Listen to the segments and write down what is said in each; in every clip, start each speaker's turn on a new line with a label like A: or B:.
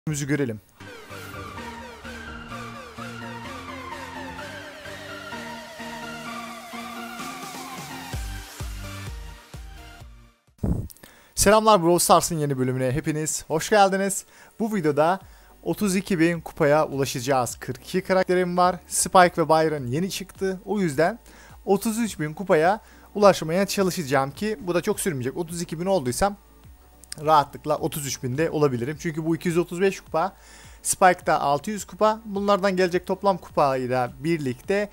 A: Müziği görelim. Selamlar, Brawl Stars'ın yeni bölümüne hepiniz hoş geldiniz. Bu videoda 32.000 kupaya ulaşacağız. 42 karakterim var. Spike ve Byron yeni çıktı. O yüzden 33.000 kupaya ulaşmaya çalışacağım ki bu da çok sürmeyecek. 32.000 olduysam rahatlıkla 33.000'de olabilirim. Çünkü bu 235 kupa, Spike'da 600 kupa. Bunlardan gelecek toplam kupayla birlikte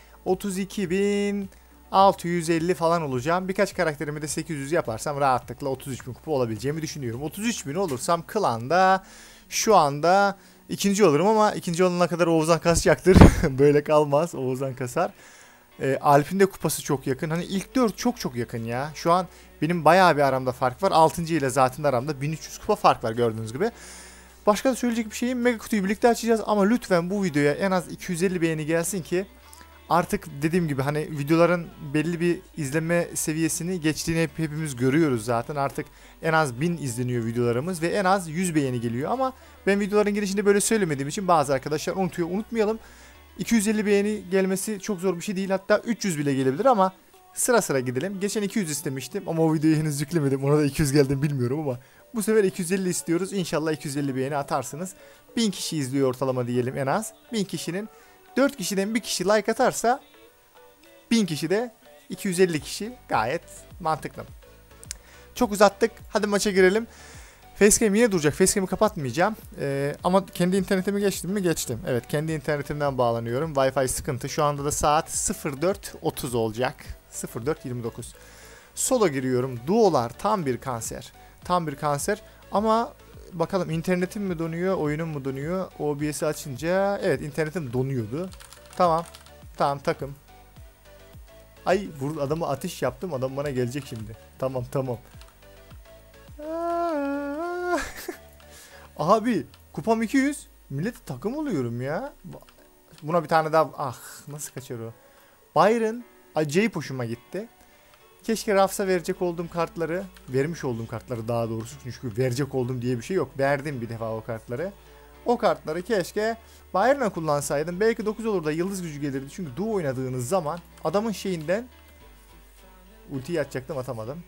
A: 32.650 falan olacağım. Birkaç karakterimi de 800 yaparsam rahatlıkla 33.000 kupa olabileceğimi düşünüyorum. 33.000 olursam klanda şu anda ikinci olurum ama ikinci olana kadar Oğuzhan kasacaktır. Böyle kalmaz, Oğuzhan kasar. Alp'in de kupası çok yakın. Hani ilk 4 çok yakın ya. Şu an benim bayağı bir aramda fark var. 6. ile zaten aramda 1300 kupa fark var gördüğünüz gibi. Başka da söyleyecek bir şeyim. Mega kutuyu birlikte açacağız ama lütfen bu videoya en az 250 beğeni gelsin ki artık dediğim gibi hani videoların belli bir izlenme seviyesini geçtiğini hepimiz görüyoruz zaten. Artık en az 1000 izleniyor videolarımız ve en az 100 beğeni geliyor ama ben videoların girişinde böyle söylemediğim için bazı arkadaşlar unutuyor. Unutmayalım. 250 beğeni gelmesi çok zor bir şey değil. Hatta 300 bile gelebilir ama sıra sıra gidelim. Geçen 200 istemiştim ama o videoyu henüz yüklemedim. Ona da 200 geldi mi bilmiyorum ama bu sefer 250 istiyoruz. İnşallah 250 beğeni atarsınız. 1000 kişi izliyor ortalama diyelim en az. 1000 kişinin 4 kişiden 1 kişi like atarsa 1000 kişi de 250 kişi, gayet mantıklı. Çok uzattık. Hadi maça girelim. Facecam yine duracak. Facecam'ı kapatmayacağım. Ama kendi internetimi geçtim mi? Geçtim. Evet, kendi internetimden bağlanıyorum. Wi-Fi sıkıntı. Şu anda da saat 04.30 olacak. 04.29. Solo giriyorum. Duolar tam bir kanser. Tam bir kanser. Ama bakalım internetim mi donuyor, oyunum mu donuyor? OBS'i açınca evet, internetim donuyordu. Tamam. Tamam, takım. Ay, adamı ateş yaptım. Adam bana gelecek şimdi. Tamam. Abi kupam 200. Millete takım oluyorum ya. Buna bir tane daha. Ah, nasıl kaçar o? Byron acayip hoşuma gitti. Keşke Rafs'a verecek olduğum kartları, vermiş olduğum kartları daha doğrusu. Çünkü verecek oldum diye bir şey yok. Verdim bir defa o kartları. O kartları keşke Byron'a kullansaydım. Belki 9 olur da yıldız gücü gelirdi. Çünkü duo oynadığınız zaman adamın şeyinden ultiyi atacaktım, atamadım.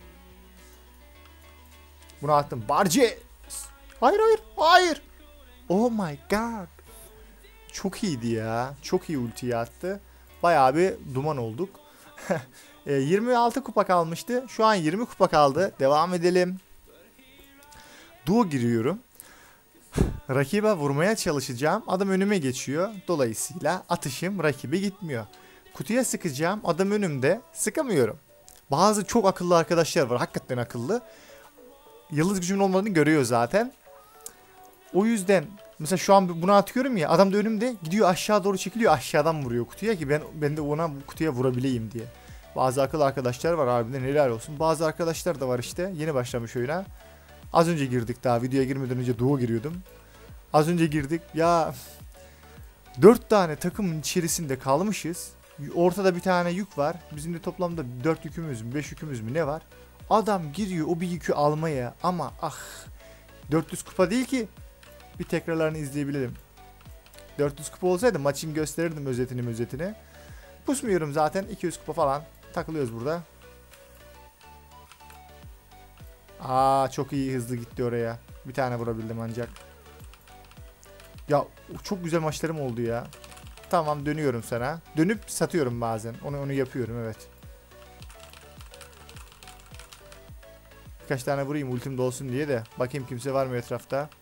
A: Bunu attım. Barce! Hayır. Oh my god. Çok iyiydi ya. Çok iyi ultiyi attı. Bayağı bir duman olduk. 26 kupa kalmıştı. Şu an 20 kupa kaldı. Devam edelim. Duo giriyorum. Rakibe vurmaya çalışacağım. Adam önüme geçiyor. Dolayısıyla atışım rakibe gitmiyor. Kutuya sıkacağım. Adam önümde. Sıkamıyorum. Bazı çok akıllı arkadaşlar var. Hakikaten akıllı. Yıldız gücümün olmadığını görüyor zaten. O yüzden mesela şu an bunu atıyorum ya, adam da önümde, gidiyor aşağı doğru çekiliyor, aşağıdan vuruyor kutuya ki ben de ona kutuya vurabileyim diye. Bazı akıllı arkadaşlar var, harbiden helal olsun. Bazı arkadaşlar da var işte, yeni başlamış oyuna. Az önce girdik, daha videoya girmeden önce duo giriyordum. Az önce girdik ya, 4 tane takımın içerisinde kalmışız. Ortada bir tane yük var. Bizim de toplamda 4 yükümüz mü 5 yükümüz mü ne var? Adam giriyor o bir yükü almaya ama 400 kupa değil ki. Bir tekrarlarını izleyebilirim. 400 kupa olsaydı maçın gösterirdim özetini. Pusmuyorum zaten, 200 kupa falan takılıyoruz burada. Çok iyi, hızlı gitti oraya. Bir tane vurabildim ancak. Ya çok güzel maçlarım oldu ya. Tamam, dönüyorum sana. Dönüp satıyorum bazen. Onu yapıyorum, evet. Birkaç tane vurayım ultim dolsun diye de. Bakayım kimse var mı etrafta.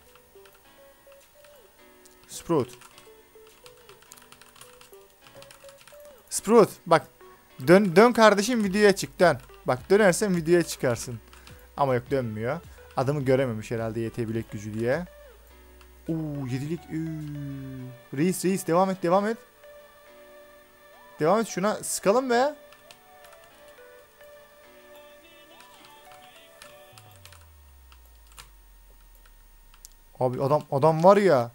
A: Sprout bak, dön kardeşim, videoya çık, dön. Bak, dönersen videoya çıkarsın. Ama yok, dönmüyor. Adamı görememiş herhalde YT bilek gücü diye. 7'lik. Reis devam et. Devam et, şuna sıkalım be. Abi adam var ya.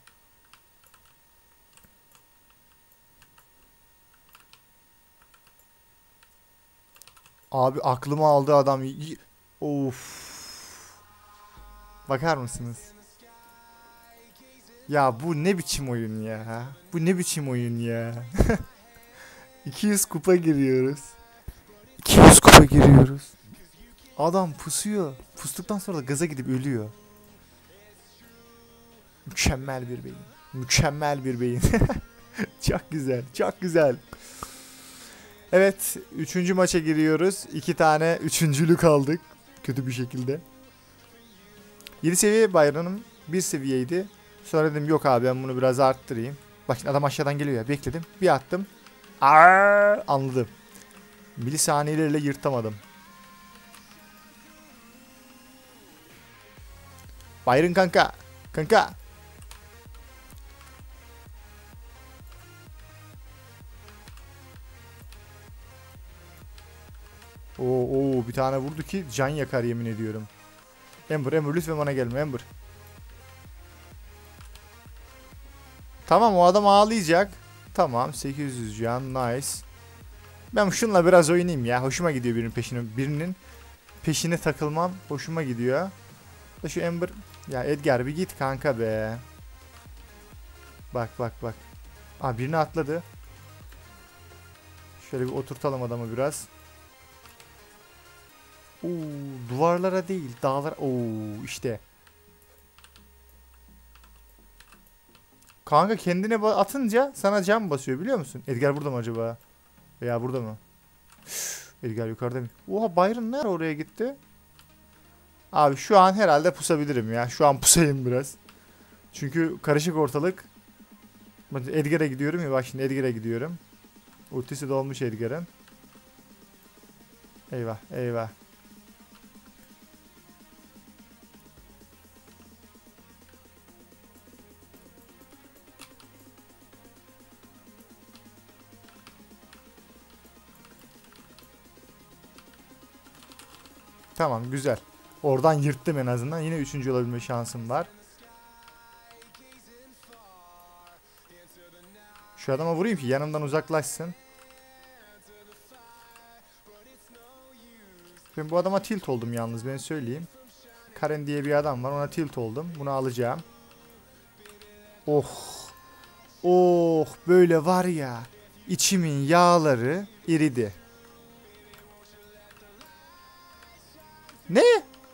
A: Abi aklımı aldı adam. Of. Bakar mısınız? Ya bu ne biçim oyun ya? Bu ne biçim oyun ya? 200 kupa giriyoruz. 200 kupa giriyoruz. Adam pusuyor. Pustuktan sonra da gaza gidip ölüyor. Mükemmel bir beyin. Mükemmel bir beyin. Çok güzel. Çok güzel. Evet. 3. maça giriyoruz. 2 tane üçüncülük aldık. Kötü bir şekilde. 7 seviye Byron'ım 1 seviyeydi. Sonra dedim yok abi ben bunu biraz arttırayım. Bak şimdi adam aşağıdan geliyor ya. Bekledim. Bir attım. Anladım. Milisaniyelerle yırtamadım. Byron kanka. Kanka. Oo, bir tane vurdu ki can yakar yemin ediyorum. Ember lütfen bana gelme Ember. Tamam o adam ağlayacak. Tamam 800 can nice. Ben şunla biraz oynayayım ya. Hoşuma gidiyor birinin peşine takılmam hoşuma gidiyor. Da şu Ember ya Edgar bir git kanka be. Bak bak bak. Aa birini atladı. Şöyle bir oturtalım adamı biraz. Oo, duvarlara değil dağlara. Oo işte. Kanka kendine atınca sana can basıyor biliyor musun? Edgar burada mı acaba? Veya burada mı? Edgar yukarıda mı? Oha Byron nerede oraya gitti? Abi şu an herhalde pusabilirim ya. Şu an pusayım biraz. Çünkü karışık ortalık. Edgar'a gidiyorum ya bak şimdi Edgar'a gidiyorum. Ultisi dolmuş Edgar'ın. Eyvah eyvah. Tamam güzel. Oradan yırttım en azından. Yine 3. olabilme şansım var. Şu adama vurayım ki yanımdan uzaklaşsın. Ben bu adama tilt oldum yalnız ben söyleyeyim. Karen diye bir adam var ona tilt oldum. Bunu alacağım. Oh. Oh böyle var ya. İçimin yağları eridi. Ne?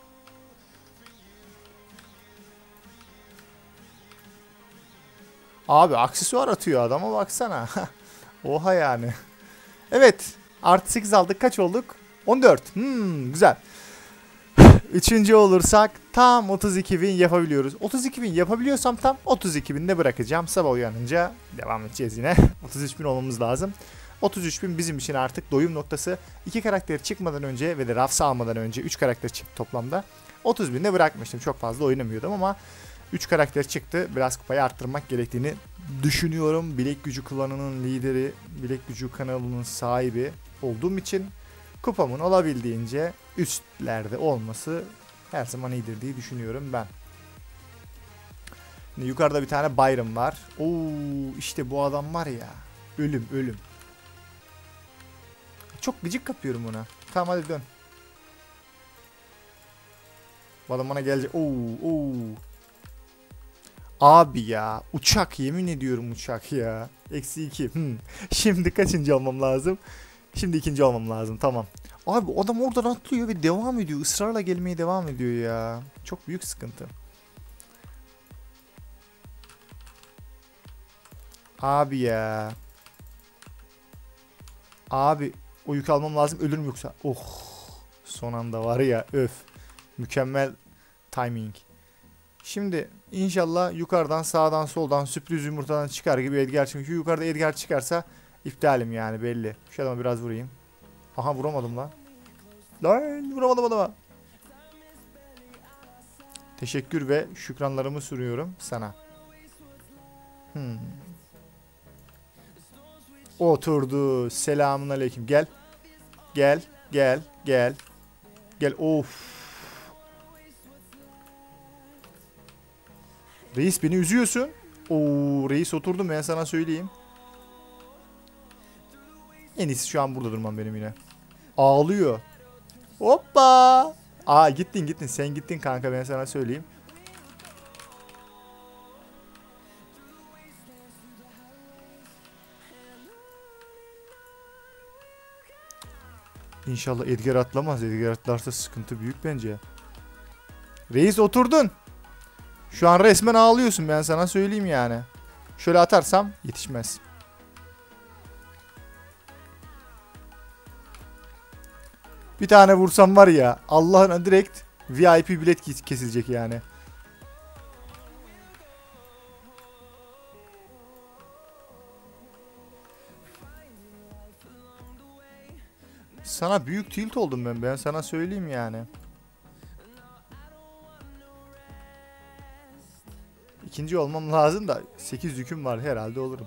A: Abi aksesuar atıyor adama baksana. Oha yani. Evet. Artı 8 aldık. Kaç olduk? 14. Güzel. Üçüncü olursak tam 32.000 yapabiliyoruz. 32.000 yapabiliyorsam tam 32.000'de bırakacağım. Sabah uyanınca devam edeceğiz yine. 33.000 olmamız lazım. 33.000 bizim için artık doyum noktası. 2 karakter çıkmadan önce ve de rafsa almadan önce 3 karakter çıktı toplamda. 30.000'de bırakmıştım. Çok fazla oynamıyordum ama 3 karakter çıktı. Biraz kupayı arttırmak gerektiğini düşünüyorum. Bilek Gücü klanının lideri, Bilek Gücü kanalının sahibi olduğum için kupamın olabildiğince üstlerde olması her zaman iyidir diye düşünüyorum ben. Şimdi yukarıda bir tane Byron var. Oo işte bu adam var ya. Ölüm. Çok gıcık kapıyorum ona. Tamam hadi dön. Bu adam bana gelecek. Oo. Abi ya. Uçak yemin ediyorum uçak ya. -2. Şimdi kaçıncı olmam lazım? Şimdi 2. olmam lazım. Tamam. Abi adam oradan atlıyor ve devam ediyor. Israrla gelmeye devam ediyor ya. Çok büyük sıkıntı. Abi ya. Abi o yük almam lazım. Ölürüm yoksa. Oh. Son anda var ya. Öf. Mükemmel timing. Şimdi inşallah yukarıdan sağdan soldan sürpriz yumurtadan çıkar gibi Edgar. Çünkü yukarıda Edgar çıkarsa iptalim yani belli. Şu adama biraz vurayım. Aha vuramadım lan. Lan vuramadım adama. Teşekkür ve şükranlarımı sunuyorum sana. Oturdu. Selamun aleyküm. Gel. Gel. Of. Reis beni üzüyorsun. Oo reis oturdum ben sana söyleyeyim. En iyisi şu an burada durmam benim yine. Ağlıyor. Hoppa. Aa gittin. Sen gittin kanka ben sana söyleyeyim. İnşallah Edgar atlamaz. Edgar atlarsa sıkıntı büyük bence. Reis oturdun. Şu an resmen ağlıyorsun, ben sana söyleyeyim yani. Şöyle atarsam yetişmez. Bir tane vursam var ya, Allah'ın direkt VIP bilet kesilecek yani. Sana büyük tilt oldum ben sana söyleyeyim yani. İkinci olmam lazım da 8 yüküm var, herhalde olurum.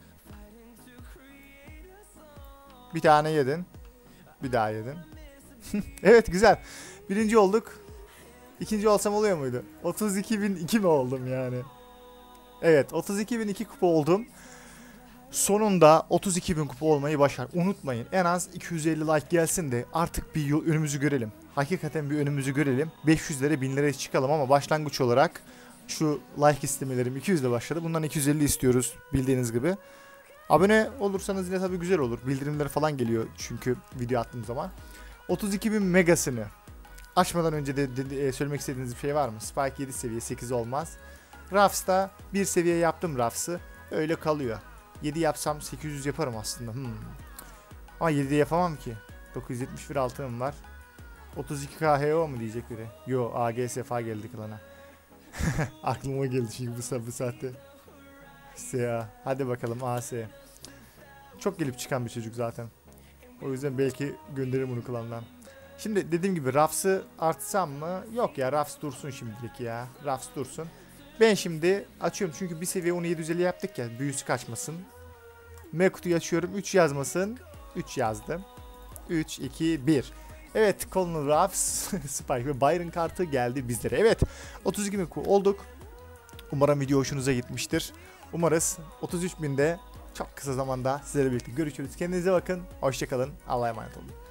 A: Bir tane yedin. Bir daha yedin. Evet, güzel. Birinci olduk. İkinci olsam oluyor muydu? 32.002 mi oldum yani? Evet, 32.002 kupa oldum. Sonunda 32.000 kupa olmayı başar. Unutmayın, en az 250 like gelsin de artık bir yol önümüzü görelim. Hakikaten bir önümüzü görelim. 500'lere 1000'lere çıkalım ama başlangıç olarak şu like istemelerim 200 ile başladı. Bundan 250 istiyoruz bildiğiniz gibi. Abone olursanız yine tabii güzel olur. Bildirimler falan geliyor çünkü video attığım zaman. 32.000 megasını açmadan önce de söylemek istediğiniz bir şey var mı? Spike 7 seviye, 8 olmaz. Rafs'ta bir seviye yaptım Rafs'ı. Öyle kalıyor. 7 yapsam 800 yaparım aslında. Ama 7'de yapamam ki. 971 altınım var. 32k HO mu diyecek biri? Yo, AG sefa geldi klana. Aklıma geldi çünkü bu saatte. SA. Hadi bakalım AS. Çok gelip çıkan bir çocuk zaten. O yüzden belki gönderirim bunu klandan. Şimdi dediğim gibi Rafs'ı artsam mı? Yok ya, Rafs dursun şimdilik ya. Rafs dursun. Ben şimdi açıyorum çünkü bir seviye onu 750 yaptık ya, büyüsü kaçmasın. M kutuyu açıyorum, 3 yazmasın. 3 yazdım. 3, 2, 1. Evet, Colonel Ruffs, Spike ve Byron kartı geldi bizlere. Evet, 32.000 olduk. Umarım video hoşunuza gitmiştir. Umarız 33.000'de çok kısa zamanda sizlerle birlikte görüşürüz. Kendinize bakın, hoşçakalın, Allah'a emanet olun.